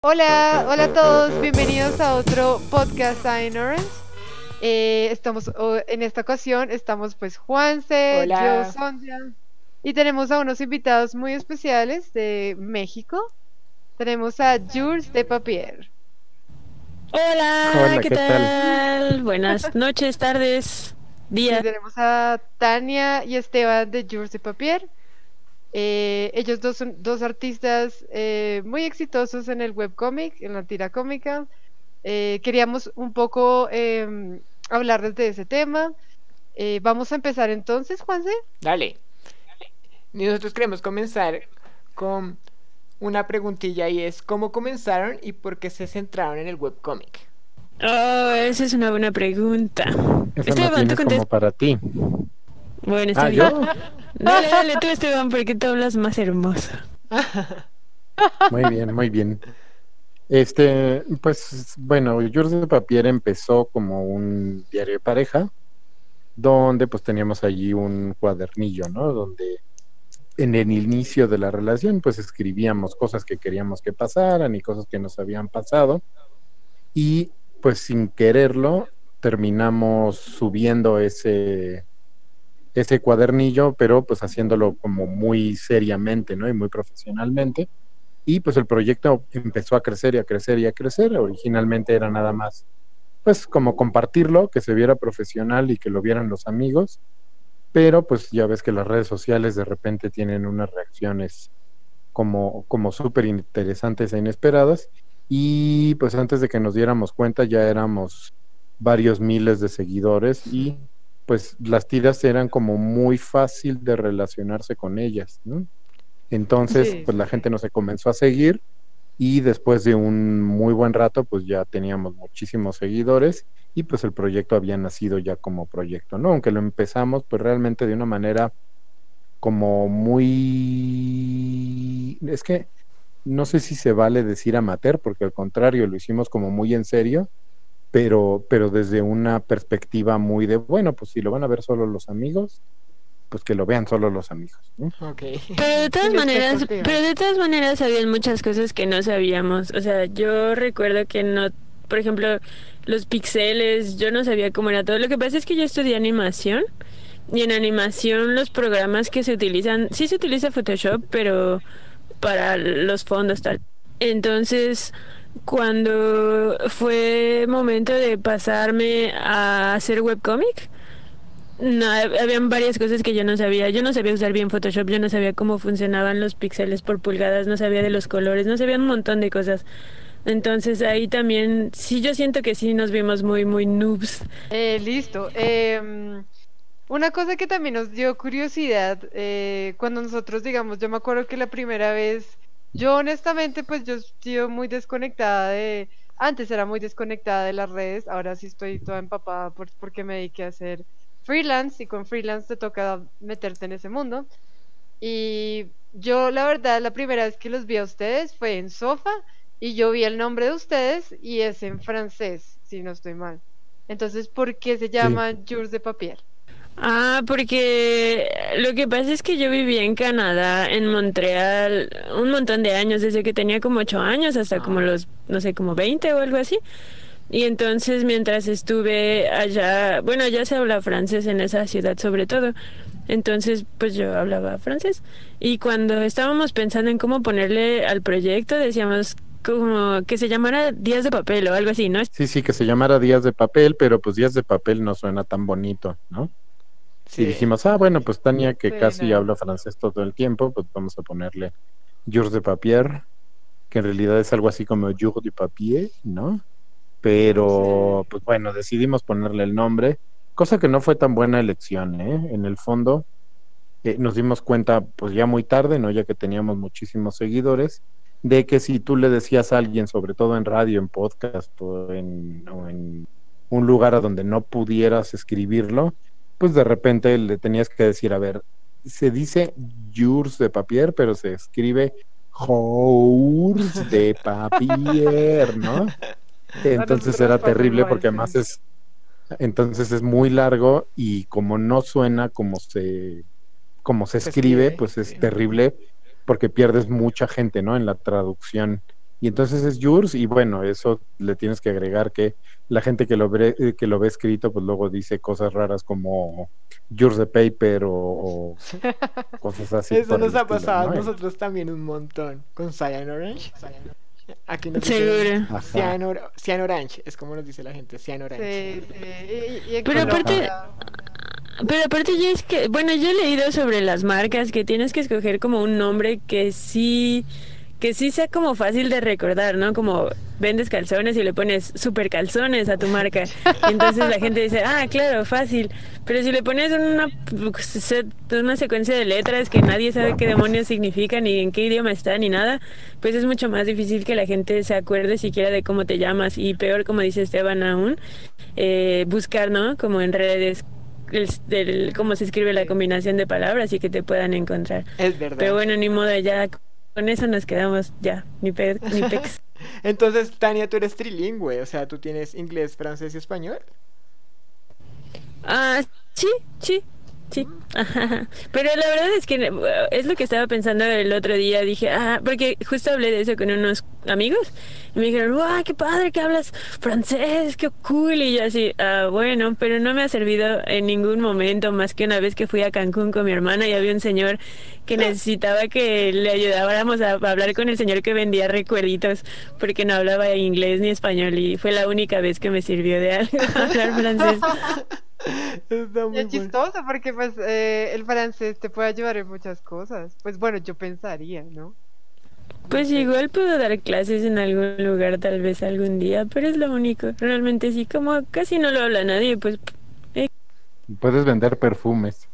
Hola, hola a todos, bienvenidos a otro podcast Ignorance. En esta ocasión estamos pues Juanse, yo, Hola, Sonja, y tenemos a unos invitados muy especiales de México. Tenemos a Jules de Papier Hola, Hola, ¿qué ¿qué tal? tal? Buenas noches, tardes, y días. tenemos a Tania y Esteban de Jules de Papier. Ellos dos son dos artistas muy exitosos en el webcómic, en la tira cómica. Queríamos un poco hablarles de ese tema. Vamos a empezar entonces, Juanse. Dale. Y nosotros queremos comenzar con una preguntilla y es ¿cómo comenzaron y por qué se centraron en el webcómic? Oh, esa es una buena pregunta. Esa más Esteban, bien tú es como contestas. para ti. Bueno, está Ah, bien. ¿yo? Dale, dale tú, Esteban, porque tú hablas más hermoso. Muy bien, muy bien. Pues bueno, Jules de Papier empezó como un diario de pareja, donde pues teníamos allí un cuadernillo, ¿no? Donde en el inicio de la relación pues escribíamos cosas que queríamos que pasaran y cosas que nos habían pasado y pues sin quererlo terminamos subiendo ese cuadernillo, pero pues haciéndolo como muy seriamente, ¿no? Y muy profesionalmente. Y pues el proyecto empezó a crecer y a crecer y a crecer. Originalmente era nada más, pues como compartirlo, que se viera profesional y que lo vieran los amigos. Pero pues ya ves que las redes sociales de repente tienen unas reacciones como súper interesantes e inesperadas. Y pues antes de que nos diéramos cuenta ya éramos varios miles de seguidores y pues las tiras eran como muy fácil de relacionarse con ellas, ¿no? Entonces, Sí, pues sí, la sí. gente nos comenzó a seguir y después de un muy buen rato, pues ya teníamos muchísimos seguidores y pues el proyecto había nacido ya como proyecto, ¿no? Aunque lo empezamos pues realmente de una manera como muy... Es que no sé si se vale decir amateur, porque al contrario, lo hicimos como muy en serio, pero desde una perspectiva muy de, bueno, pues si lo van a ver solo los amigos, pues que lo vean solo los amigos, ¿no? Ok. Pero de todas Sin maneras, pero expectativas. de todas maneras habían muchas cosas que no sabíamos. O sea, yo recuerdo que no, por ejemplo, los pixeles, yo no sabía cómo era todo. Lo que pasa es que yo estudié animación. Y en animación los programas que se utilizan, sí se utiliza Photoshop, pero para los fondos tal. Entonces, cuando fue momento de pasarme a hacer webcomic, no, habían varias cosas que yo no sabía. Yo no sabía usar bien Photoshop, yo no sabía cómo funcionaban los píxeles por pulgadas, no sabía de los colores, no sabía un montón de cosas. Entonces ahí también, sí, yo siento que sí nos vimos muy, muy noobs. Listo. Una cosa que también nos dio curiosidad, cuando nosotros, digamos, yo me acuerdo que la primera vez, yo honestamente, pues yo estoy muy desconectada antes era muy desconectada de las redes, ahora sí estoy toda empapada porque me dediqué a hacer freelance y con freelance te toca meterte en ese mundo. Y yo, la verdad, la primera vez que los vi a ustedes fue en Sofa y yo vi el nombre de ustedes y es en francés, si no estoy mal. Entonces, ¿por qué se Sí, llama Jours de Papier? Ah, porque lo que pasa es que yo viví en Canadá, en Montreal, un montón de años, desde que tenía como 8 años hasta como Ah, los, no sé, como 20 o algo así. Y entonces mientras estuve allá, bueno, allá se habla francés en esa ciudad sobre todo. Entonces, pues yo hablaba francés. Y cuando estábamos pensando en cómo ponerle al proyecto, decíamos como que se llamara Días de Papel o algo así, ¿no? sí, sí, que se llamara Días de Papel, pero pues Días de Papel no suena tan bonito, ¿no? Y sí. dijimos, ah, bueno, pues Tania, que Sí, casi no. habla francés todo el tiempo, pues vamos a ponerle Jours de Papier, que en realidad es algo así como Jour de Papier, ¿no? Pero, Sí. pues bueno, decidimos ponerle el nombre, cosa que no fue tan buena elección, ¿eh? En el fondo, nos dimos cuenta, pues ya muy tarde, ¿no? Ya que teníamos muchísimos seguidores, de que si tú le decías a alguien, sobre todo en radio, en podcast o en un lugar a donde no pudieras escribirlo, pues de repente le tenías que decir, a ver, se dice jours de papier, pero se escribe jours de papier, ¿no? A Entonces nosotros nos era pasa terrible igual, porque sí. además entonces es muy largo y como no suena como se Se escribe, escribe, pues es sí. terrible porque pierdes mucha gente, ¿no? En la traducción Y entonces es yours y bueno, eso le tienes que agregar que la gente que lo ve escrito pues luego dice cosas raras como yours the paper o cosas así Eso por el nos ha estilo, pasado a ¿no? nosotros también un montón con Cyan Orange. Aquí nos Seguro. dicen Ajá. Cyan Orange, es como nos dice la gente, Cyan Orange. Sí, sí. Y en Pero aparte, Colombia, pero aparte ya es que, bueno, yo he leído sobre las marcas que tienes que escoger como un nombre que sí sea como fácil de recordar, ¿no? Como vendes calzones y le pones super calzones a tu marca. Y entonces la gente dice, ah, claro, fácil. Pero si le pones una secuencia de letras que nadie sabe qué demonios significan ni en qué idioma está ni nada, pues es mucho más difícil que la gente se acuerde siquiera de cómo te llamas. Y peor, como dice Esteban aún, buscar, ¿no? Como en redes cómo se escribe la combinación de palabras y que te puedan encontrar. Es verdad. Pero bueno, ni modo, ya con eso nos quedamos, ya, ni pex. Entonces, Tania, tú eres trilingüe, o sea, tú tienes inglés, francés y español. Ah, sí, sí, sí. Ajá. Pero la verdad es que es lo que estaba pensando el otro día. Dije, porque justo hablé de eso con unos amigos y me dijeron, ¡guau, qué padre que hablas francés! ¡Qué cool! Y yo así, bueno, pero no me ha servido en ningún momento más que una vez que fui a Cancún con mi hermana y había un señor que necesitaba que le ayudáramos a hablar con el señor que vendía recuerditos porque no hablaba inglés ni español y fue la única vez que me sirvió de algo hablar francés. Está y muy es bueno. chistoso porque pues el francés te puede ayudar en muchas cosas. Pues bueno, yo pensaría, ¿no? Pues igual puedo dar clases en algún lugar tal vez algún día, pero es lo único. Realmente sí, como casi no lo habla nadie, pues Puedes vender perfumes.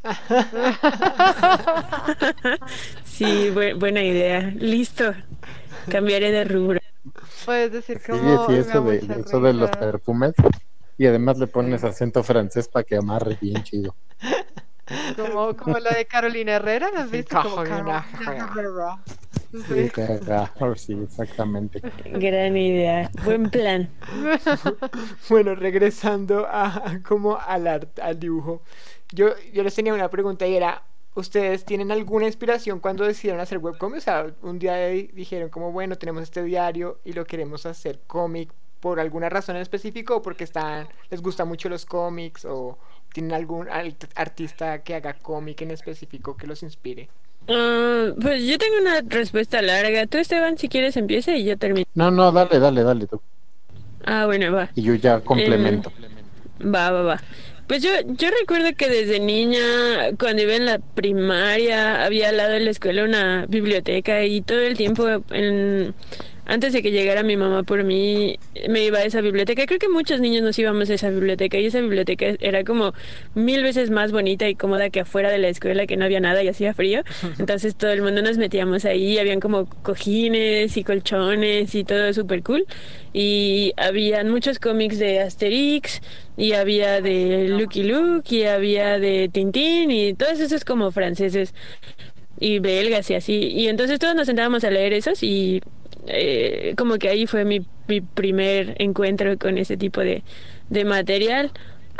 sí, buena idea. Listo, cambiaré de rubro. Puedes decir Sí, como sí, me eso da de, mucha eso de los risa. perfumes. Y además le pones Sí. acento francés para que amarre bien chido. Como la de Carolina Herrera, ¿no has Sí, visto? Como Carolina Carolina Herrera. Sí, Sí. sí, exactamente. Gran idea, buen plan. Bueno, regresando a como al dibujo. Yo les tenía una pregunta y era, ¿ustedes tienen alguna inspiración cuando decidieron hacer webcomic? O sea, un día dijeron como, bueno, tenemos este diario y lo queremos hacer cómic por alguna razón en específico o porque les gustan mucho los cómics o tienen algún artista que haga cómic en específico que los inspire. Pues yo tengo una respuesta larga. Tú, Esteban, si quieres empieza y yo termino. No, dale tú. Bueno, va. Y yo ya complemento. Va. Pues yo recuerdo que desde niña, cuando iba en la primaria, había al lado de la escuela una biblioteca y todo el tiempo, antes de que llegara mi mamá por mí, me iba a esa biblioteca. Creo que muchos niños nos íbamos a esa biblioteca y esa biblioteca era como 1000 veces más bonita y cómoda que afuera de la escuela, que no había nada y hacía frío. Entonces todo el mundo nos metíamos ahí, habían como cojines y colchones y todo súper cool. Y habían muchos cómics de Asterix y había de Lucky Luke y había de Tintín y todos esos como franceses y belgas y así. Y entonces todos nos sentábamos a leer esos y como que ahí fue mi primer encuentro con ese tipo de material.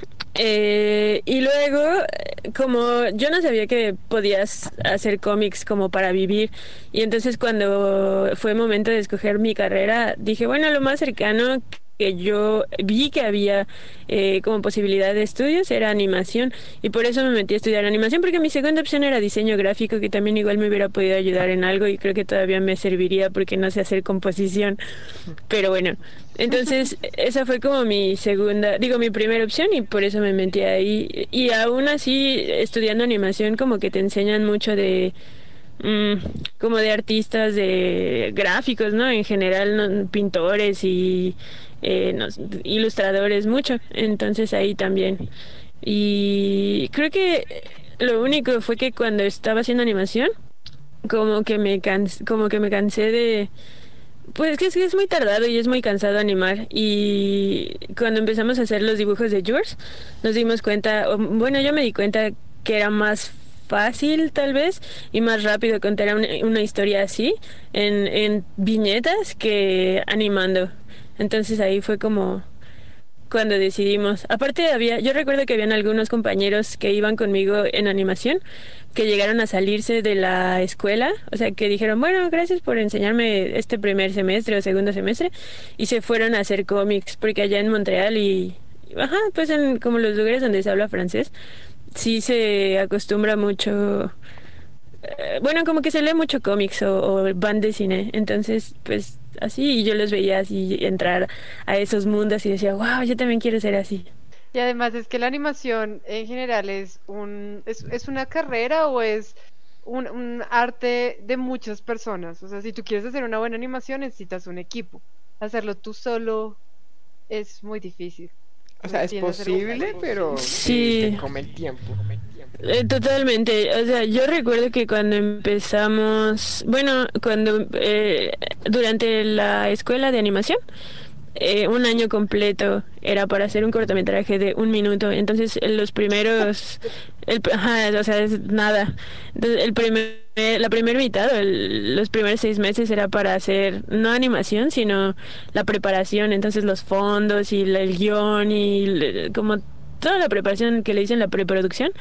Y luego, como yo no sabía que podías hacer cómics como para vivir, y entonces cuando fue momento de escoger mi carrera, dije, bueno, lo más cercano que yo vi que había como posibilidad de estudios era animación, y por eso me metí a estudiar animación, porque mi segunda opción era diseño gráfico, que también igual me hubiera podido ayudar en algo, y creo que todavía me serviría porque no sé hacer composición, pero bueno. Entonces, esa fue como mi primera opción y por eso me metí ahí. Y aún así, estudiando animación, como que te enseñan mucho de, como de artistas, de gráficos, ¿no? En general, ¿no? Pintores y ilustradores, mucho. Entonces ahí también. Y creo que lo único fue que cuando estaba haciendo animación, como que me cansé de pues que es muy tardado y es muy cansado animar. Y cuando empezamos a hacer los dibujos de Yours, nos dimos cuenta, bueno, yo me di cuenta que era más fácil tal vez y más rápido contar una historia así en viñetas que animando. Entonces ahí fue como cuando decidimos. Aparte yo recuerdo que habían algunos compañeros que iban conmigo en animación que llegaron a salirse de la escuela, o sea, que dijeron, bueno, gracias por enseñarme este primer semestre o segundo semestre, y se fueron a hacer cómics, porque allá en Montreal ajá, pues en como los lugares donde se habla francés, sí se acostumbra mucho, bueno, como que se lee mucho cómics o band de cine, entonces, pues así, y yo los veía así entrar a esos mundos y decía, wow, yo también quiero ser así. Y además es que la animación en general es una carrera o es un arte de muchas personas. O sea, si tú quieres hacer una buena animación, necesitas un equipo. Hacerlo tú solo es muy difícil. O sea, es Tiende a ser posible, pero Sí. te come el tiempo. Totalmente, o sea, yo recuerdo que cuando empezamos, bueno, cuando durante la escuela de animación, un año completo era para hacer un cortometraje de 1 minuto, entonces los primeros, ajá, o sea, es nada, entonces la primera mitad, los primeros 6 meses era para hacer no animación, sino la preparación, entonces los fondos y el guión y como toda la preparación que le dicen la preproducción.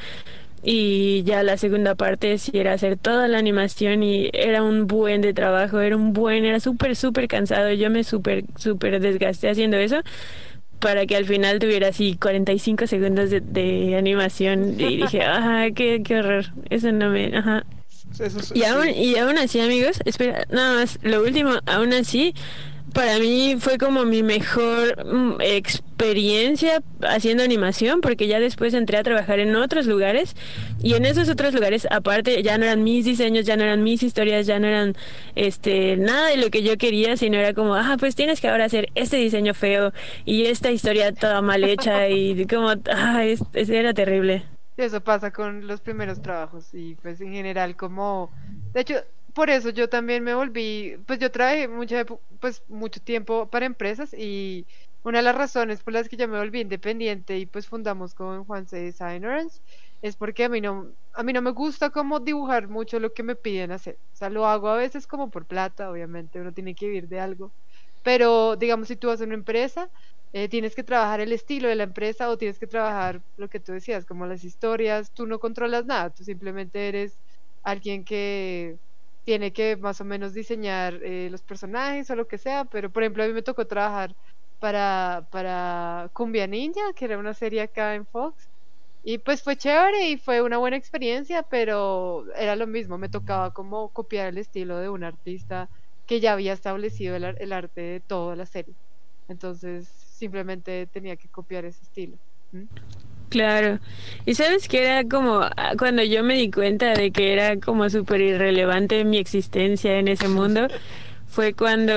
Y ya la segunda parte sí era hacer toda la animación y era un buen de trabajo, era súper cansado. Yo me súper desgasté haciendo eso para que al final tuviera así 45 segundos de animación y dije, ajá, qué horror, eso no me, ajá. Sí. Y aún así, amigos, espera, nada más, lo último, aún así, para mí fue como mi mejor experiencia haciendo animación, porque ya después entré a trabajar en otros lugares y en esos otros lugares, aparte, ya no eran mis diseños, ya no eran mis historias, ya no eran nada de lo que yo quería, sino era como, pues tienes que ahora hacer este diseño feo y esta historia toda mal hecha y como, era terrible. Sí, eso pasa con los primeros trabajos y pues en general como, de hecho, por eso yo también me volví, pues yo trabajé pues mucho tiempo para empresas y una de las razones por las que yo me volví independiente y pues fundamos con Juanse Designers es porque a mí no me gusta como dibujar mucho lo que me piden hacer, o sea, lo hago a veces como por plata, obviamente uno tiene que vivir de algo, pero digamos si tú vas a una empresa tienes que trabajar el estilo de la empresa o tienes que trabajar lo que tú decías, como las historias, tú no controlas nada, tú simplemente eres alguien que tiene que más o menos diseñar los personajes o lo que sea, pero por ejemplo a mí me tocó trabajar para Cumbia Ninja, que era una serie acá en Fox, y pues fue chévere y fue una buena experiencia, pero era lo mismo, me tocaba como copiar el estilo de un artista que ya había establecido el arte de toda la serie. Entonces simplemente tenía que copiar ese estilo. ¿Mm? Claro. Y sabes que era como cuando yo me di cuenta de que era como súper irrelevante mi existencia en ese mundo, fue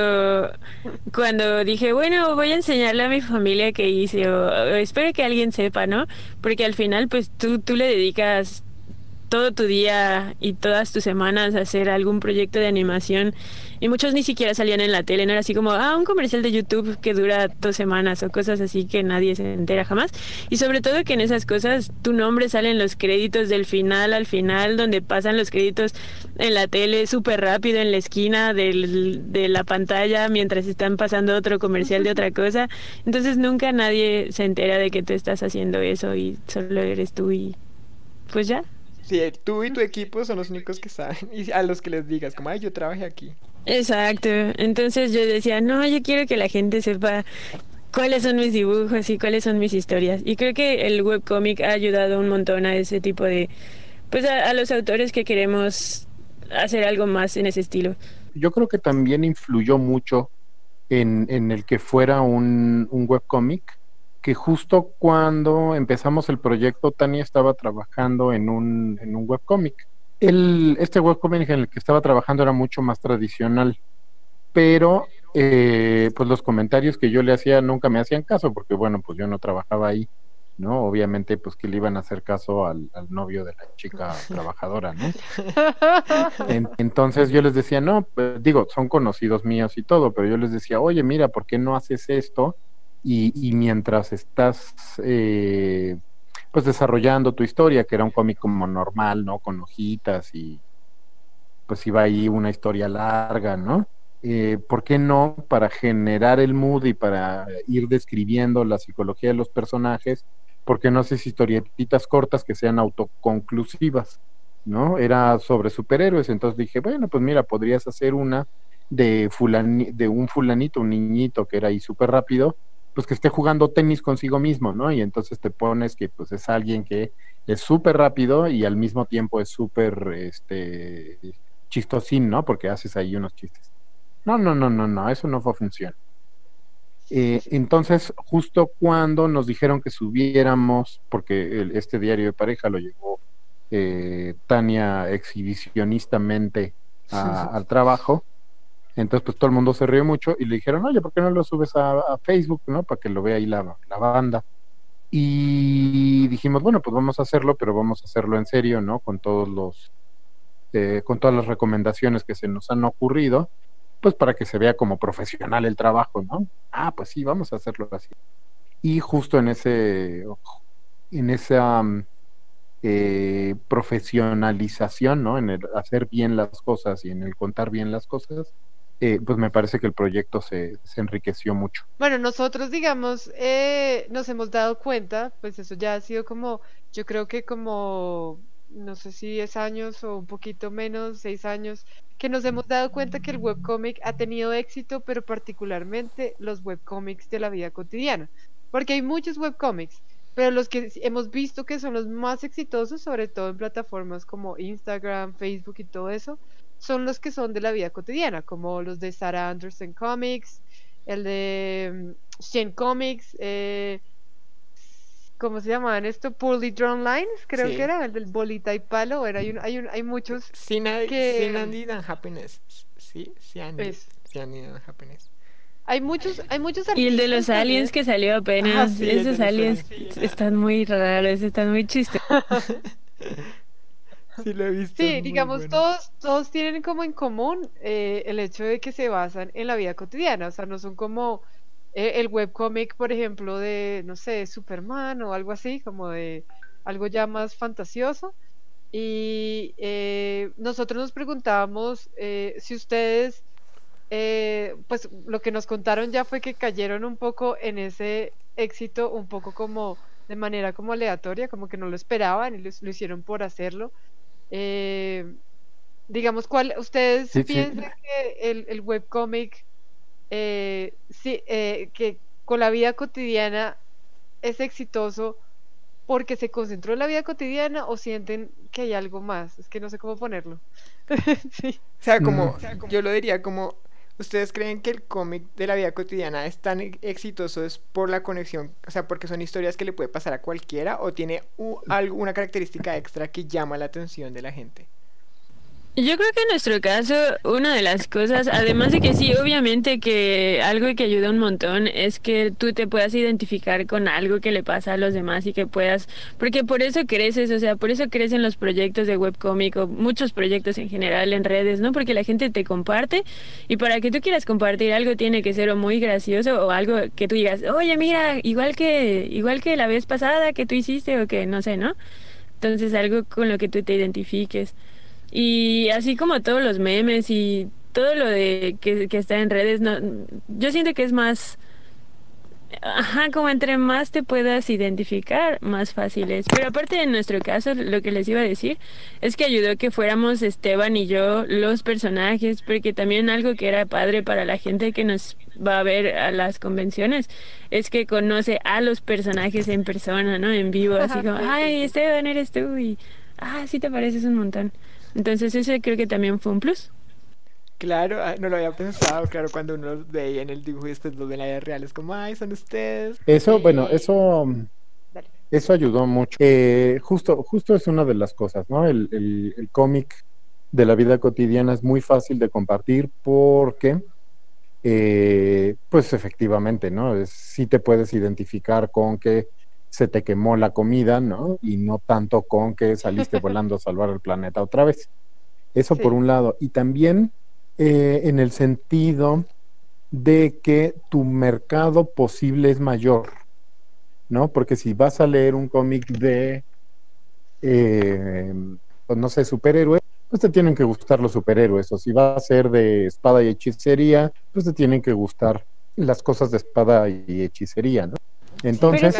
cuando dije, bueno, voy a enseñarle a mi familia qué hice o espero que alguien sepa, ¿no? Porque al final pues tú le dedicas todo tu día y todas tus semanas a hacer algún proyecto de animación y muchos ni siquiera salían en la tele, no era así como, un comercial de YouTube que dura 2 semanas o cosas así que nadie se entera jamás. Y sobre todo que en esas cosas tu nombre sale en los créditos del final al final, donde pasan los créditos en la tele súper rápido en la esquina de la pantalla mientras están pasando otro comercial de otra cosa. Entonces nunca nadie se entera de que tú estás haciendo eso y solo eres tú y pues ya. Sí, tú y tu equipo son los únicos que saben y a los que les digas, como, yo trabajé aquí. Exacto, entonces yo decía, no, yo quiero que la gente sepa cuáles son mis dibujos y cuáles son mis historias. Y creo que el webcómic ha ayudado un montón a ese tipo de, pues a los autores que queremos hacer algo más en ese estilo. Yo creo que también influyó mucho en el que fuera un webcómic, que justo cuando empezamos el proyecto, Tania estaba trabajando en un webcómic. Este webcómic en el que estaba trabajando era mucho más tradicional, pero pues los comentarios que yo le hacía nunca me hacían caso, porque bueno, pues yo no trabajaba ahí, ¿no? Obviamente, pues que le iban a hacer caso al novio de la chica trabajadora, ¿no? Entonces yo les decía, no, pues, digo, son conocidos míos y todo, pero yo les decía, oye, mira, ¿por qué no haces esto? Y mientras estás pues desarrollando tu historia, que era un cómic como normal, ¿no? Con hojitas y pues iba ahí una historia larga, ¿no? ¿por qué no? Para generar el mood y para ir describiendo la psicología de los personajes, ¿por qué no haces historietitas cortas que sean autoconclusivas? ¿No? Era sobre superhéroes, entonces dije, bueno, pues mira, podrías hacer una de un fulanito, un niñito que era ahí súper rápido, pues que esté jugando tenis consigo mismo, ¿no? Y entonces te pones que pues es alguien que es súper rápido y al mismo tiempo es súper chistosín, ¿no? Porque haces ahí unos chistes. No, no, no, no, no, eso no fue función. Entonces, justo cuando nos dijeron que subiéramos, porque este diario de pareja lo llevó Tania exhibicionistamente al trabajo, entonces pues todo el mundo se rió mucho y le dijeron, oye, ¿por qué no lo subes a Facebook, ¿no? Para que lo vea ahí la banda. Y dijimos, bueno, pues vamos a hacerlo, pero vamos a hacerlo en serio, ¿no? Con todas las recomendaciones que se nos han ocurrido, pues para que se vea como profesional el trabajo, ¿no? Ah, pues sí, vamos a hacerlo así. Y justo en esa profesionalización, ¿no? En el hacer bien las cosas y en el contar bien las cosas, pues me parece que el proyecto se enriqueció mucho. Bueno, nosotros, digamos, nos hemos dado cuenta, pues eso ya ha sido como, yo creo que como, no sé si 10 años o un poquito menos, 6 años, que nos hemos dado cuenta que el webcómic ha tenido éxito, pero particularmente los webcómics de la vida cotidiana, porque hay muchos webcómics, pero los que hemos visto que son los más exitosos, sobre todo en plataformas como Instagram, Facebook y todo eso, son los que son de la vida cotidiana, como los de Sarah Anderson Comics, el de Shane Comics, ¿cómo se llamaban esto? Poorly Drawn Lines, creo Sí. que era, el del bolita y palo, hay muchos Sin que Andy and Happiness. Sí, es, Cyanide and Happiness. hay muchos Y el de los artistas también. aliens que salió Ah, apenas, sí, el de esos los aliens aliens. están muy raros, están muy chistes. Sí, lo he visto, Sí, es muy digamos, bueno. todos tienen como en común el hecho de que se basan en la vida cotidiana, o sea, no son como el webcómic, por ejemplo, de, no sé, Superman o algo así, como de algo ya más fantasioso. Y nosotros nos preguntábamos si ustedes, pues lo que nos contaron ya fue que cayeron un poco en ese éxito, un poco como de manera como aleatoria, como que no lo esperaban y lo hicieron por hacerlo. Eh, digamos, ¿ustedes Sí, sí. piensan que el webcómic, sí, que con la vida cotidiana es exitoso porque se concentró en la vida cotidiana o sienten que hay algo más? Es que no sé cómo ponerlo. Sí. O sea, Mm, yo lo diría como, ¿ustedes creen que el cómic de la vida cotidiana es tan exitoso es por la conexión, o sea, porque son historias que le puede pasar a cualquiera o tiene alguna característica extra que llama la atención de la gente? Yo creo que en nuestro caso, una de las cosas, además de que sí, obviamente que algo que ayuda un montón es que tú te puedas identificar con algo que le pasa a los demás y que puedas, porque por eso creces, o sea, por eso crecen los proyectos de webcómic o muchos proyectos en general en redes, ¿no? Porque la gente te comparte y para que tú quieras compartir algo tiene que ser o muy gracioso o algo que tú digas, oye, mira, igual que la vez pasada que tú hiciste o que no sé, ¿no? Entonces algo con lo que tú te identifiques. Y así como todos los memes y todo lo de que está en redes, no, yo siento que es más, ajá, como entre más te puedas identificar, más fácil es. Pero aparte en nuestro caso, lo que les iba a decir es que ayudó que fuéramos Esteban y yo los personajes, porque también algo que era padre para la gente que nos va a ver a las convenciones es que conoce a los personajes en persona, ¿no? En vivo, así como, Sí, sí, ay, sí. Esteban, eres tú y, sí te pareces un montón. Entonces ese creo que también fue un plus. Claro, no lo había pensado, claro, cuando uno los ve en el dibujo y después los ve en la vida real, es como, ay, son ustedes. Eso, bueno, Dale. eso ayudó mucho. Justo es una de las cosas, ¿no? El cómic de la vida cotidiana es muy fácil de compartir porque, pues efectivamente, ¿no? Sí te puedes identificar con que se te quemó la comida, ¿no? Y no tanto con que saliste volando a salvar el planeta otra vez. Eso por Sí. un lado. Y también en el sentido de que tu mercado posible es mayor, ¿no? Porque si vas a leer un cómic de, pues no sé, superhéroe, pues te tienen que gustar los superhéroes, o si va a ser de espada y hechicería, pues te tienen que gustar las cosas de espada y hechicería, ¿no? Entonces,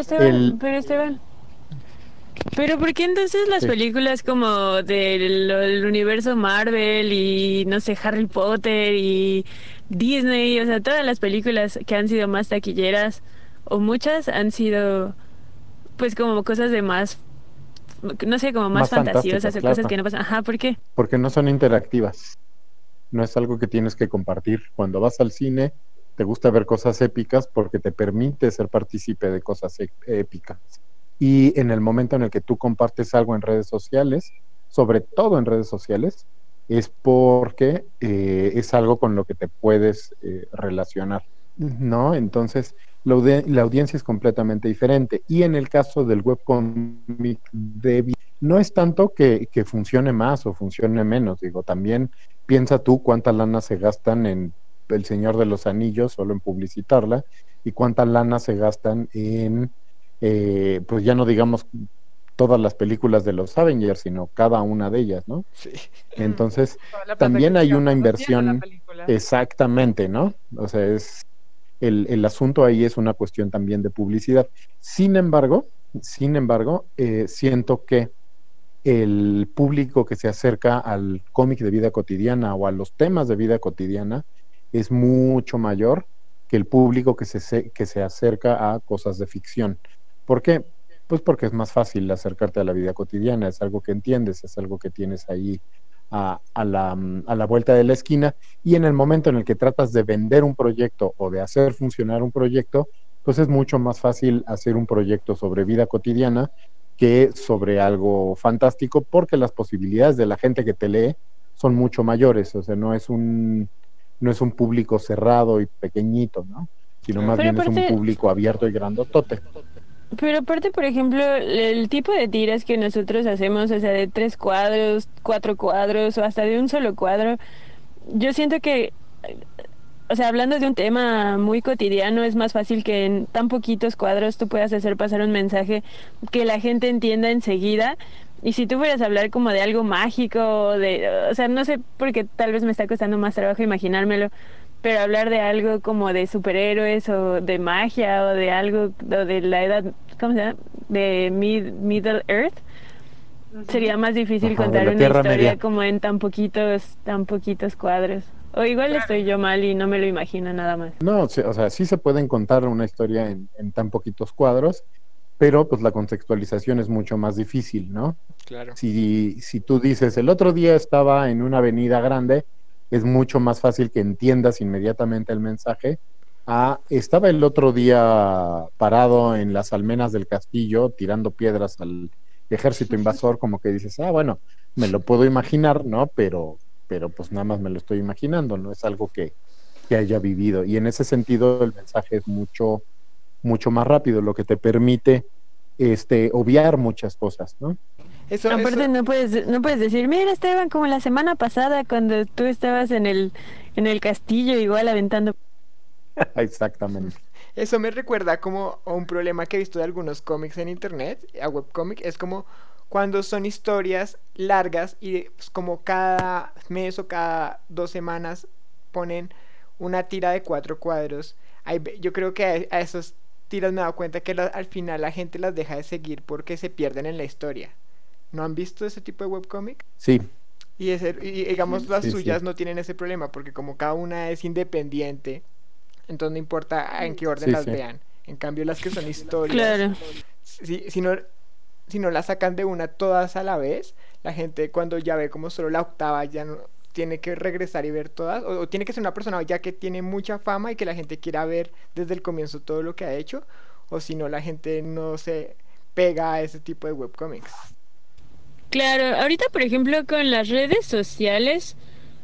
pero ¿por qué entonces las Sí. películas como del universo Marvel y no sé, Harry Potter y Disney, o sea, todas las películas que han sido más taquilleras o muchas han sido pues como cosas de más, no sé, como más más fantasiosas fantásticas, o cosas claro, que no pasan? Ajá, ¿por qué? porque no son interactivas, no es algo que tienes que compartir. Cuando vas al cine, te gusta ver cosas épicas porque te permite ser partícipe de cosas épicas. Y en el momento en el que tú compartes algo en redes sociales, sobre todo en redes sociales, es porque es algo con lo que te puedes relacionar, ¿no? Entonces, la audiencia es completamente diferente. Y en el caso del webcomic no es tanto que funcione más o funcione menos, digo, también piensa tú cuánta lana se gastan en El Señor de los Anillos, solo en publicitarla, y cuánta lana se gastan en pues ya no digamos todas las películas de los Avengers, sino cada una de ellas, ¿no? Sí. Entonces, Toda la plata que también se hay una gasta haciendo la inversión película. exactamente, ¿no? O sea, el asunto ahí es una cuestión también de publicidad. Sin embargo, siento que el público que se acerca al cómic de vida cotidiana o a los temas de vida cotidiana es mucho mayor que el público que se acerca a cosas de ficción. ¿Por qué? Pues porque es más fácil acercarte a la vida cotidiana, es algo que entiendes, es algo que tienes ahí a la vuelta de la esquina, y en el momento en el que tratas de vender un proyecto o de hacer funcionar un proyecto, pues es mucho más fácil hacer un proyecto sobre vida cotidiana que sobre algo fantástico, porque las posibilidades de la gente que te lee son mucho mayores, o sea, no es un público cerrado y pequeñito, ¿no? Sino más Pero bien es un aparte, público abierto y grandotote. Pero aparte, por ejemplo, el tipo de tiras que nosotros hacemos, o sea, de 3 cuadros, 4 cuadros o hasta de un solo cuadro, yo siento que, o sea, hablando de un tema muy cotidiano, es más fácil que en tan poquitos cuadros tú puedas hacer pasar un mensaje que la gente entienda enseguida. Y si tú fueras a hablar como de algo mágico, o sea, no sé, porque tal vez me está costando más trabajo imaginármelo, pero hablar de algo como de superhéroes o de magia o de algo o de la edad, ¿cómo se llama? De Middle Earth, sería más difícil Ajá, de contar la una Tierra historia Media. como en tan poquitos cuadros. O igual estoy yo mal y no me lo imagino nada más. No, o sea, sí se pueden contar una historia en tan poquitos cuadros, pero pues la contextualización es mucho más difícil, ¿no? Claro. Si tú dices, el otro día estaba en una avenida grande, es mucho más fácil que entiendas inmediatamente el mensaje. Estaba el otro día parado en las almenas del castillo tirando piedras al ejército invasor, como que dices, bueno, me lo puedo imaginar, ¿no? Pero pues nada más me lo estoy imaginando, no es algo que haya vivido. Y en ese sentido el mensaje es mucho, mucho más rápido, lo que te permite obviar muchas cosas, ¿no? Aparte no puedes decir, mira Esteban, como la semana pasada cuando tú estabas en el castillo igual aventando. Exactamente. Eso me recuerda como a un problema que he visto de algunos cómics en internet, a webcómic, es como cuando son historias largas y pues, como cada mes o cada 2 semanas ponen una tira de 4 cuadros. Yo creo que a esos tiras me he dado cuenta que al final la gente las deja de seguir porque se pierden en la historia. ¿No han visto ese tipo de webcómic? Sí, Y digamos las sí, sí. suyas no tienen ese problema porque como cada una es independiente, entonces no importa en qué orden Sí, las sí. vean. En cambio las que son historias, Claro. si no las sacan de una todas a la vez, la gente cuando ya ve como solo la octava ya no tiene que regresar y ver todas, o tiene que ser una persona ya que tiene mucha fama y que la gente quiera ver desde el comienzo todo lo que ha hecho, o si no la gente no se pega a ese tipo de webcomics. Claro, ahorita por ejemplo con las redes sociales,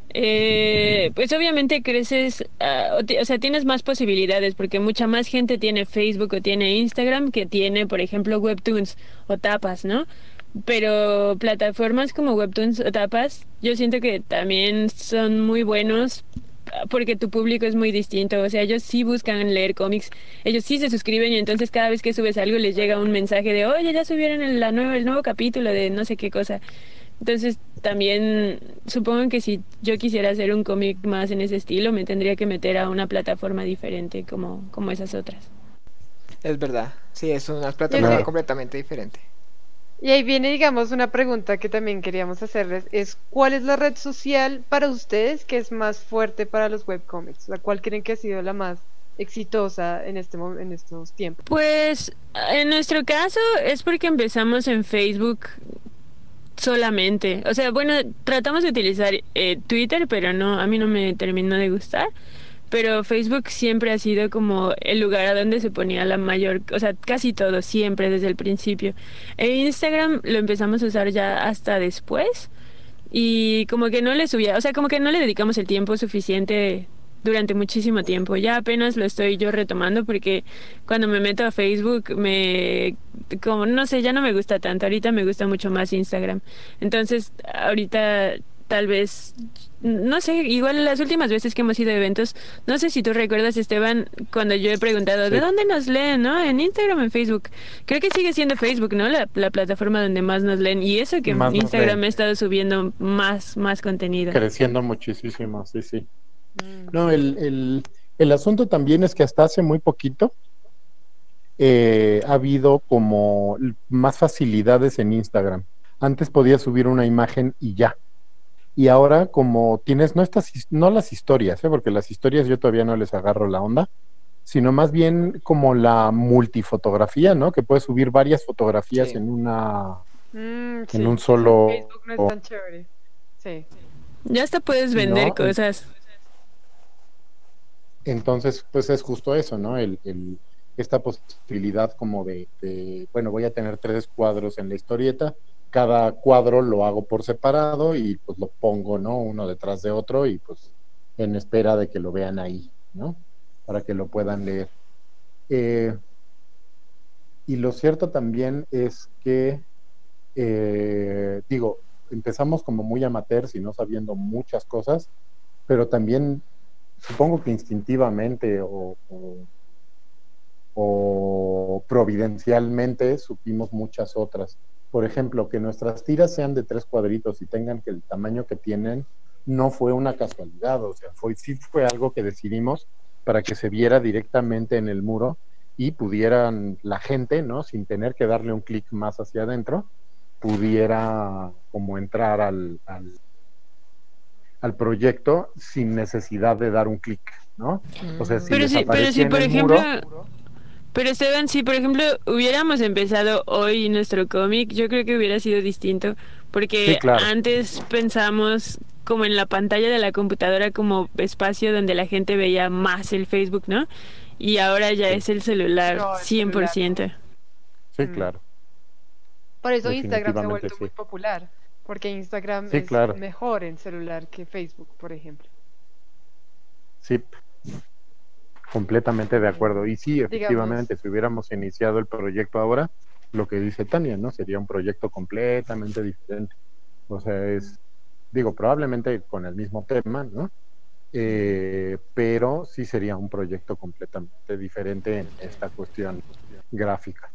pues obviamente creces, o sea, tienes más posibilidades porque mucha más gente tiene Facebook o tiene Instagram que tiene, por ejemplo, Webtoons o Tapas, ¿no? Pero plataformas como Webtoons o Tapas, yo siento que también son muy buenos porque tu público es muy distinto, o sea, ellos sí buscan leer cómics, ellos sí se suscriben y entonces cada vez que subes algo les llega un mensaje de, oye, ya subieron el nuevo capítulo de no sé qué cosa. Entonces, también supongo que si yo quisiera hacer un cómic más en ese estilo, me tendría que meter a una plataforma diferente como esas otras. Es verdad, sí, es una Yo plataforma sé- completamente diferente. Y ahí viene, digamos, una pregunta que también queríamos hacerles, es ¿cuál es la red social para ustedes que es más fuerte para los webcomics? ¿La cuál creen que ha sido la más exitosa en en estos tiempos? Pues en nuestro caso es porque empezamos en Facebook solamente. O sea, bueno, tratamos de utilizar Twitter, pero no, a mí no me terminó de gustar. Pero Facebook siempre ha sido como el lugar a donde se ponía la mayor, o sea, casi todo, siempre desde el principio. E Instagram lo empezamos a usar ya hasta después y como que no le subía, o sea, como que no le dedicamos el tiempo suficiente durante muchísimo tiempo. Ya apenas lo estoy yo retomando porque cuando me meto a Facebook como no sé, ya no me gusta tanto. Ahorita me gusta mucho más Instagram. Entonces, ahorita tal vez, no sé, igual las últimas veces que hemos ido a eventos, no sé si tú recuerdas, Esteban, cuando yo he preguntado, ¿de Sí, dónde nos leen, no? En Instagram o en Facebook. Creo que sigue siendo Facebook, ¿no? La plataforma donde más nos leen. Y eso que en más nos Instagram leen, he estado subiendo más contenido. creciendo muchísimo, sí, sí. Mm, No, el asunto también es que hasta hace muy poquito ha habido como más facilidades en Instagram. Antes podías subir una imagen y ya. Y ahora como tienes, no las historias, porque las historias yo todavía no les agarro la onda, sino más bien como la multifotografía, ¿no? Que puedes subir varias fotografías Sí. en sí, un eso en solo, Facebook no es tan chévere. Sí. Ya hasta puedes vender ¿no? cosas. Entonces, pues es justo eso, ¿no? Esta posibilidad como bueno, voy a tener 3 cuadros en la historieta, cada cuadro lo hago por separado y pues lo pongo, ¿no? Uno detrás de otro y pues en espera de que lo vean ahí, ¿no? Para que lo puedan leer. Eh, y lo cierto también es que, digo, empezamos como muy amateurs y no sabiendo muchas cosas, pero también supongo que instintivamente o providencialmente supimos muchas otras. Por ejemplo, que nuestras tiras sean de 3 cuadritos y tengan que el tamaño que tienen, no fue una casualidad, o sea, sí fue algo que decidimos para que se viera directamente en el muro y pudieran la gente, ¿no? Sin tener que darle un clic más hacia adentro, pudiera como entrar al proyecto sin necesidad de dar un clic, ¿no? O sea, si Mm, les Pero sí, aparecía en por el ejemplo, muro, pero Esteban, si por ejemplo hubiéramos empezado hoy nuestro cómic, yo creo que hubiera sido distinto, sí, porque claro, antes pensamos como en la pantalla de la computadora como espacio donde la gente veía más el Facebook, ¿no? Y ahora ya sí, es el celular, No, el celular. 100%. sí, Mm. claro, Por eso Instagram se ha definitivamente vuelto muy sí, popular, porque Instagram sí, es claro, mejor en celular que Facebook, por ejemplo. sí, completamente de acuerdo. Y sí, Digamos, efectivamente, si hubiéramos iniciado el proyecto ahora, lo que dice Tania, ¿no? Sería un proyecto completamente diferente. O sea, digo, probablemente con el mismo tema, ¿no? Pero sí sería un proyecto completamente diferente en esta cuestión gráfica.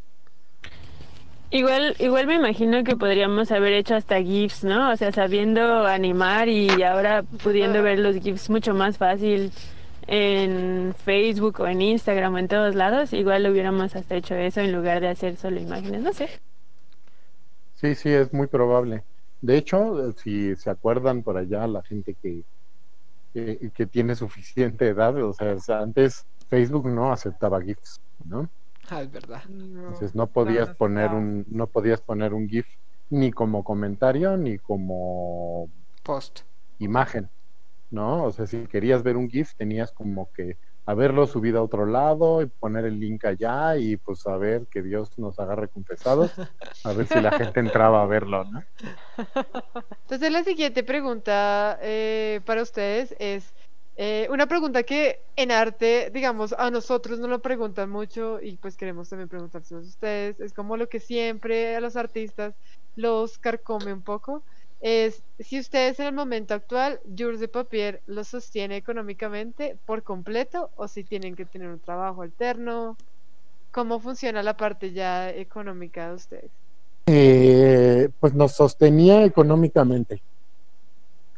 Igual me imagino que podríamos haber hecho hasta GIFs, ¿no? O sea, sabiendo animar y ahora pudiendo ver los GIFs mucho más fácil en Facebook o en Instagram o en todos lados, igual lo hubiéramos hasta hecho eso en lugar de hacer solo imágenes, no sé. Sí, sí, es muy probable. De hecho, si se acuerdan por allá, la gente que tiene suficiente edad, o sea, antes Facebook no aceptaba GIFs, ¿no? es verdad. no, Mm. Entonces no no, podías no poner aceptaba. no podías poner un GIF ni como comentario ni como Post. imagen, ¿no? O sea, si querías ver un GIF tenías como que haberlo subido a otro lado y poner el link allá y pues a ver que Dios nos agarre confesados, a ver si la gente entraba a verlo, ¿no? Entonces la siguiente pregunta para ustedes es una pregunta que en arte, digamos, a nosotros nos lo preguntan mucho y pues queremos también preguntárselo a ustedes. Es como lo que siempre a los artistas los carcome un poco. Es si ustedes en el momento actual, Jules de Papier los sostiene económicamente por completo o si tienen que tener un trabajo alterno. ¿Cómo funciona la parte ya económica de ustedes? Pues nos sostenía económicamente.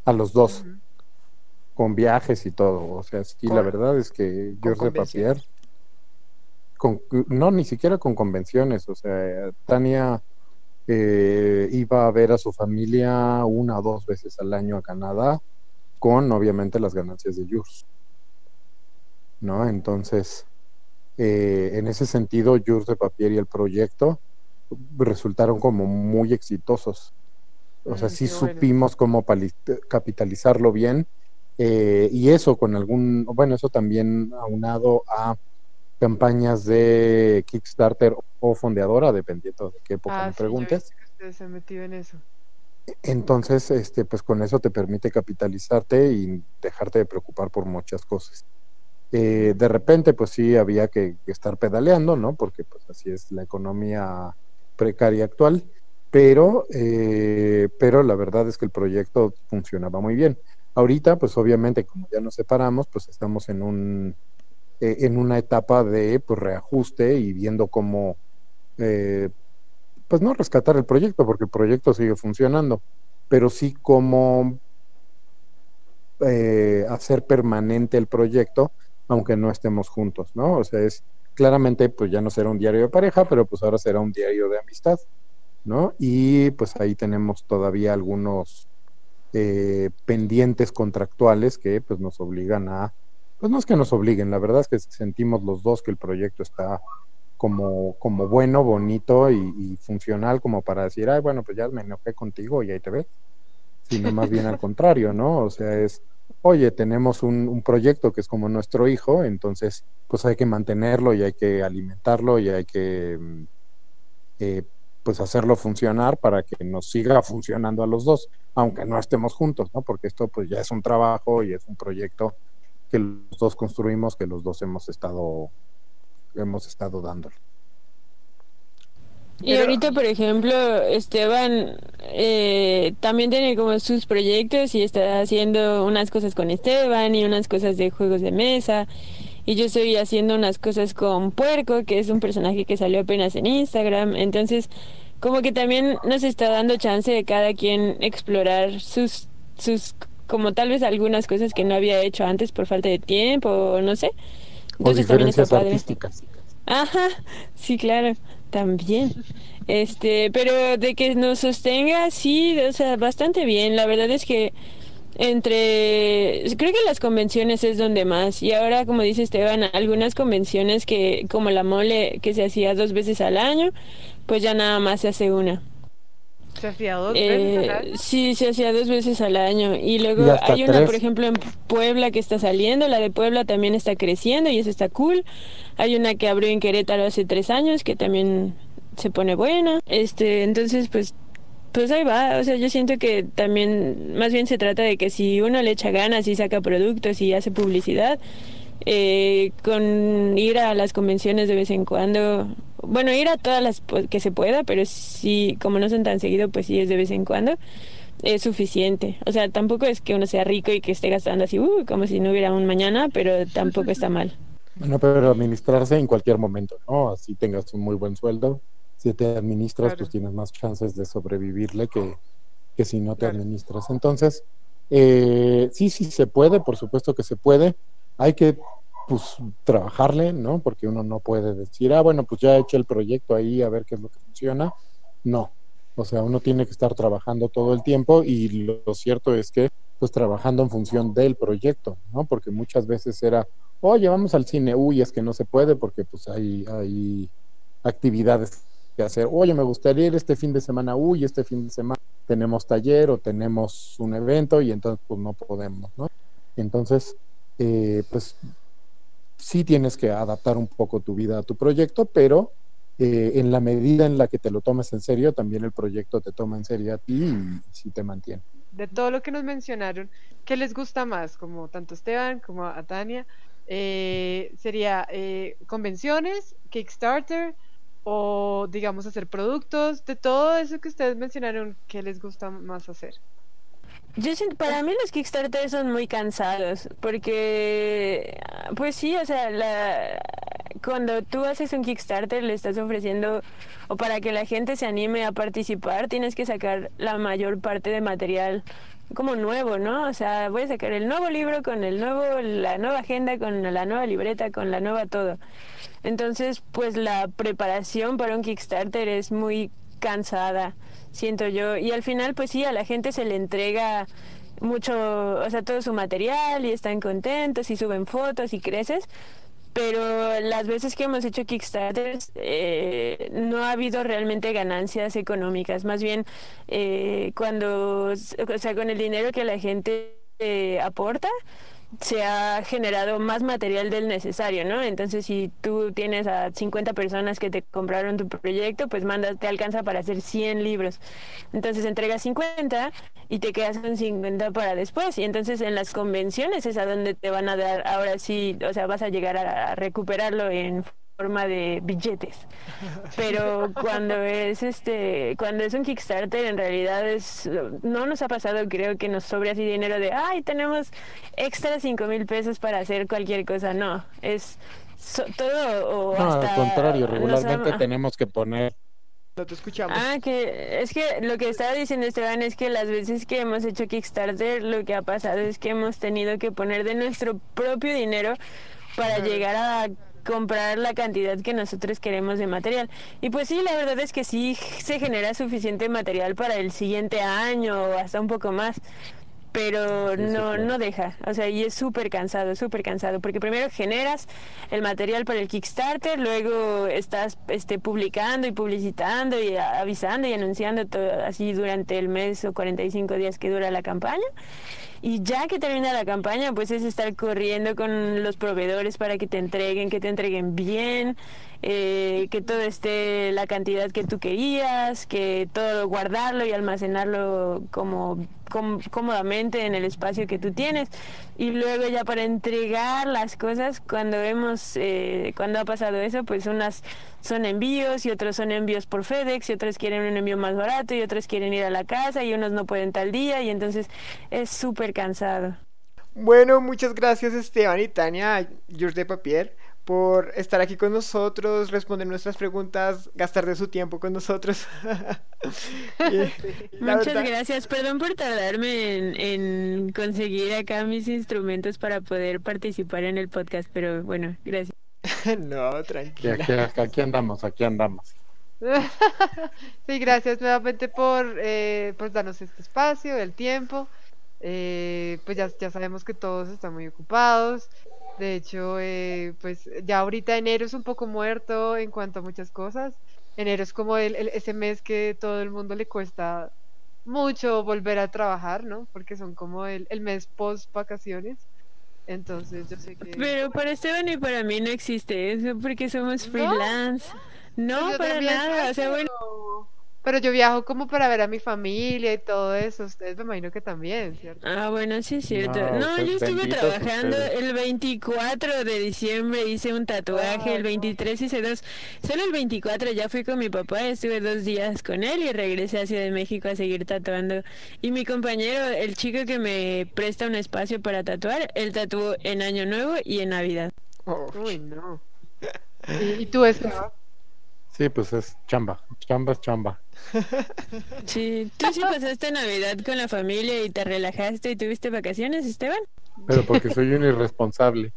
a los dos, Ujú. con viajes y todo. O sea, sí, la Con- verdad es que con Georges de Papier, convenciones. no, ni siquiera con convenciones. O sea, Tania iba a ver a su familia 1 o 2 veces al año a Canadá, con obviamente las ganancias de Jules, ¿no? Entonces, en ese sentido, Jules de Papier y el proyecto resultaron como muy exitosos. O sea, sí Qué bueno. supimos cómo capitalizarlo bien, y eso con bueno, eso también aunado a campañas de Kickstarter o fondeadora, dependiendo de qué época Ah, me sí, yo he preguntes. visto que ustedes se han metido en eso. Entonces, pues con eso te permite capitalizarte y dejarte de preocupar por muchas cosas. De repente, pues sí, había que estar pedaleando, ¿no? Porque pues así es la economía precaria actual, pero la verdad es que el proyecto funcionaba muy bien. Ahorita, pues obviamente, como ya nos separamos, pues estamos en una etapa de pues, reajuste y viendo cómo, eh, pues no rescatar el proyecto, porque el proyecto sigue funcionando, pero sí cómo hacer permanente el proyecto, aunque no estemos juntos, ¿no? O sea, claramente, pues ya no será un diario de pareja, pero pues ahora será un diario de amistad, ¿no? Y pues ahí tenemos todavía algunos pendientes contractuales que pues nos obligan pues no es que nos obliguen, la verdad es que sentimos los dos que el proyecto está como bueno, bonito y funcional como para decir, ay, bueno, pues ya me enojé contigo y ahí te ves, sino más bien al contrario, ¿no? O sea, oye, tenemos un proyecto que es como nuestro hijo, entonces pues hay que mantenerlo y hay que alimentarlo y hay que eh, pues hacerlo funcionar para que nos siga funcionando a los dos, aunque no estemos juntos, ¿no? Porque esto pues ya es un trabajo y es un proyecto que los dos construimos, que los dos hemos estado dándole. Y Pero, ahorita, por ejemplo, Esteban también tiene como sus proyectos y está haciendo unas cosas con Esteban y unas cosas de juegos de mesa. Y yo estoy haciendo unas cosas con Puerco, que es un personaje que salió apenas en Instagram. Entonces, como que también nos está dando chance de cada quien explorar como tal vez algunas cosas que no había hecho antes por falta de tiempo o no sé. O Entonces también está diferencias padre. artísticas. Ajá, sí, claro, también. Pero de que nos sostenga, sí, o sea, bastante bien. La verdad es que creo que las convenciones es donde más. Y ahora, como dice Esteban, algunas convenciones como la mole, que se hacía 2 veces al año, pues ya nada más se hace una. ¿Se hacía 2 veces al año? Sí, se hacía 2 veces al año. Y Y luego hasta hay una, por tres. ejemplo, en Puebla que está saliendo. La de Puebla también está creciendo y eso está cool. Hay una que abrió en Querétaro hace 3 años que también se pone buena. Entonces, pues ahí va. O sea, yo siento que también, más bien se trata de que si uno le echa ganas y saca productos y hace publicidad, con ir a las convenciones de vez en cuando, bueno, ir a todas las que se pueda, pero sí, como no son tan seguido, pues sí es de vez en cuando, es suficiente. O sea, tampoco es que uno sea rico y que esté gastando así, como si no hubiera un mañana, pero tampoco está mal. Bueno, pero administrarse en cualquier momento, ¿no? Así tengas un muy buen sueldo. Si te administras, pues Claro, tienes más chances de sobrevivirle que si no te claro. administras. Entonces, sí, sí se puede, por supuesto que se puede. Hay que, pues, trabajarle, ¿no? Porque uno no puede decir, bueno, pues ya eché el proyecto ahí a ver qué es lo que funciona. No. O sea, uno tiene que estar trabajando todo el tiempo y lo cierto es que, pues, trabajando en función del proyecto, ¿no? Porque muchas veces era, oye, vamos al cine, uy, es que no se puede porque, pues, hay actividades que hacer. Oye, me gustaría ir este fin de semana, uy, este fin de semana tenemos taller o tenemos un evento y entonces pues no podemos, ¿no? Entonces, pues sí tienes que adaptar un poco tu vida a tu proyecto, pero en la medida en la que te lo tomes en serio, también el proyecto te toma en serio a ti y sí te mantiene. De todo lo que nos mencionaron, ¿qué les gusta más? Como tanto a Esteban como a Tania. Sería convenciones, Kickstarter o digamos hacer productos. De todo eso que ustedes mencionaron, ¿qué les gusta más hacer? Yo siento, para mí los Kickstarter son muy cansados, porque, pues sí, o sea, cuando tú haces un Kickstarter le estás ofreciendo, o para que la gente se anime a participar, tienes que sacar la mayor parte de material como nuevo, ¿no? O sea, voy a sacar el nuevo libro con la nueva agenda, con la nueva libreta, con la nueva todo. Entonces, pues la preparación para un Kickstarter es muy cansada, siento yo. Y al final, pues sí, a la gente se le entrega mucho, o sea, todo su material y están contentos y suben fotos y creces. Pero las veces que hemos hecho Kickstarters no ha habido realmente ganancias económicas. Más bien, o sea, con el dinero que la gente aporta, se ha generado más material del necesario, ¿no? Entonces, si tú tienes a 50 personas que te compraron tu proyecto, pues te alcanza para hacer 100 libros. Entonces, entregas 50 y te quedas con 50 para después. Y entonces, en las convenciones es a donde te van a dar, ahora sí, o sea, vas a llegar a recuperarlo en forma de billetes. Pero cuando es un Kickstarter, en realidad no nos ha pasado, creo que nos sobre así dinero de, ay, tenemos extra 5,000 pesos para hacer cualquier cosa. No, es todo o No, hasta al contrario, regularmente nos tenemos que poner. No te escuchamos. que es que lo que estaba diciendo Esteban es que las veces que hemos hecho Kickstarter, lo que ha pasado es que hemos tenido que poner de nuestro propio dinero para llegar a comprar la cantidad que nosotros queremos de material. Y pues sí, la verdad es que sí se genera suficiente material para el siguiente año o hasta un poco más. Pero Sí, sí, claro. no deja, o sea, y es súper cansado, porque primero generas el material para el Kickstarter, luego estás publicando y publicitando y avisando y anunciando todo así durante el mes o 45 días que dura la campaña. Y ya que termina la campaña, pues es estar corriendo con los proveedores para que te entreguen bien, que todo esté la cantidad que tú querías, que todo guardarlo y almacenarlo cómodamente en el espacio que tú tienes. Y luego ya para entregar las cosas, cuando ha pasado eso, pues unas son envíos y otros son envíos por FedEx y otros quieren un envío más barato y otros quieren ir a la casa y unos no pueden tal día y entonces es súper cansado. Bueno, muchas gracias Esteban y Tania, George de Papier, por estar aquí con nosotros, responder nuestras preguntas, gastar de su tiempo con nosotros. Muchas gracias, perdón por tardarme en conseguir acá mis instrumentos para poder participar en el podcast, pero bueno, gracias. No, Y tranquila. aquí andamos, aquí andamos. Sí, gracias nuevamente por darnos este espacio, el tiempo. Pues ya sabemos que todos están muy ocupados. De hecho, pues ya ahorita enero es un poco muerto en cuanto a muchas cosas. Enero es como ese mes que todo el mundo le cuesta mucho volver a trabajar, ¿no? Porque son como el mes post vacaciones. Entonces yo sé que... Pero para Esteban y para mí no existe eso porque somos ¿No? freelance. Pues No, yo para también, nada, o sea, bueno. pero yo viajo como para ver a mi familia y todo eso. Ustedes me imagino que también, ¿cierto? Ah, bueno, sí es cierto. No, No, yo estuve benditos trabajando ustedes. el 24 de diciembre, hice un tatuaje, el 23 hice dos. Solo el 24 ya fui con mi papá, estuve 2 días con él y regresé a Ciudad de México a seguir tatuando. Y mi compañero, el chico que me presta un espacio para tatuar, él tatuó en Año Nuevo y en Navidad. Oh, Uy, no. ¿Y tú, Esteban? Sí, pues es chamba, chamba es chamba. Sí, ¿tú sí pasaste Navidad con la familia y te relajaste y tuviste vacaciones, Esteban? Pero porque soy un irresponsable.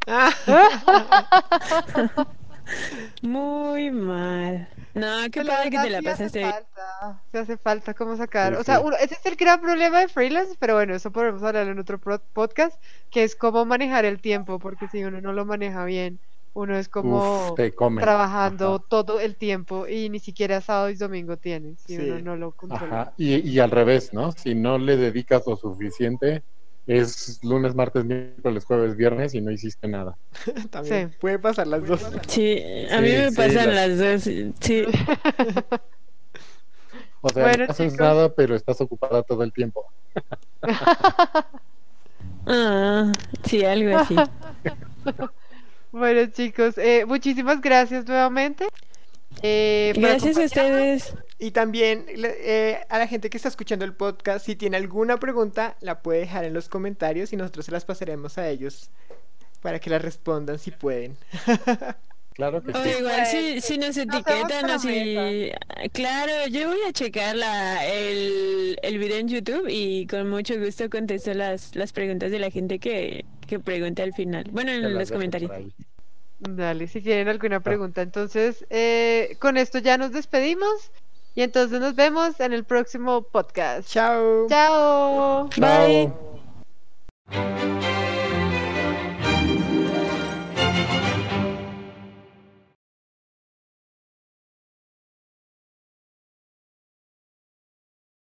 Muy mal. No, qué Pues la padre que verdad te la sí hace pasaste bien. falta, se hace falta como sacar, Sí, o sea, sí. ese es el gran problema de freelance, pero bueno, eso podemos hablar en otro podcast, que es cómo manejar el tiempo, porque si uno no lo maneja bien, uno es Uf, como te come. trabajando Ajá, todo el tiempo y ni siquiera sábado y domingo tiene, si uno sí, no lo controla. ajá. Y al revés, ¿no? Si no le dedicas lo suficiente, es lunes, martes, miércoles, jueves, viernes y no hiciste nada. también Sí. puede pasar las dos. Sí, a Sí, mí me sí, pasan las dos. Sí. O sea, Bueno, no haces chicos. nada, pero estás ocupada todo el tiempo. Ah, sí, algo así. Bueno, chicos, muchísimas gracias nuevamente por Gracias a acompañarnos. ustedes. Y también a la gente que está escuchando el podcast, si tiene alguna pregunta, la puede dejar en los comentarios y nosotros se las pasaremos a ellos para que la respondan si pueden. Claro que O sí. igual Pues, si nos hacemos etiquetan o si... promesa. Claro, yo voy a checar el video en YouTube y con mucho gusto contesto las preguntas de la gente que pregunte al final. Bueno, Te en las los dejo comentarios. por ahí. Dale, si tienen alguna pregunta. Entonces, con esto ya nos despedimos y entonces nos vemos en el próximo podcast. Chao. Chao. Bye. Chao.